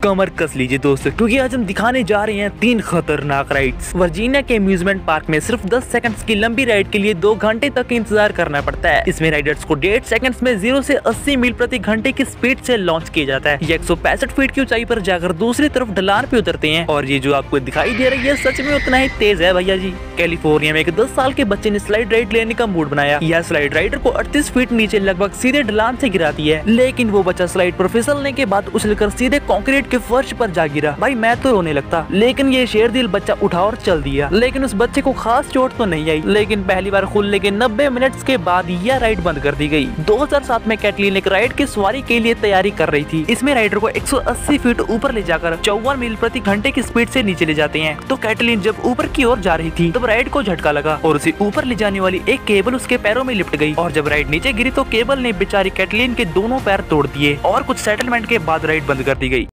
कमर कस लीजिए दोस्तों, क्योंकि आज हम दिखाने जा रहे हैं 3 खतरनाक राइड्स। वर्जीनिया के अम्यूजमेंट पार्क में सिर्फ 10 सेकंड्स की लंबी राइड के लिए 2 घंटे तक इंतजार करना पड़ता है। इसमें राइडर्स को 1.5 सेकंड्स में 0 से 80 मील प्रति घंटे की स्पीड से लॉन्च किया जाता है। ये 165 फीट की ऊंचाई पर जाकर दूसरी तरफ ढलान पे उतरते हैं और ये जो आपको दिखाई दे रही है सच में उतना ही तेज है भैया जी। कैलिफोर्निया में एक 10 साल के बच्चे ने स्लाइड राइड लेने का मूड बनाया। यह स्लाइड राइडर को 38 फीट नीचे लगभग सीधे ढलान से गिराती है, लेकिन वो बच्चा स्लाइड पर फिसलने के बाद उछलकर सीधे कंक्रीट के फर्श पर जा गिरा। भाई मैं तो रोने लगता, लेकिन ये शेरदिल बच्चा उठा और चल दिया। लेकिन उस बच्चे को खास चोट तो नहीं आई, लेकिन पहली बार खुलने के 90 मिनट्स के बाद यह राइड बंद कर दी गई। 2007 में कैटलीन एक राइड की सवारी के लिए तैयारी कर रही थी। इसमें राइडर को 180 फीट ऊपर ले जाकर 54 मील प्रति घंटे की स्पीड से नीचे ले जाते हैं। तो कैटलीन जब ऊपर की ओर जा रही थी तब राइड को झटका लगा और उसे ऊपर ले जाने वाली एक केबल उसके पैरों में लिपट गई और जब राइड नीचे गिरी तो केबल ने बेचारी कैटलीन के दोनों पैर तोड़ दिए और कुछ सेटलमेंट के बाद राइड बंद कर दी गई।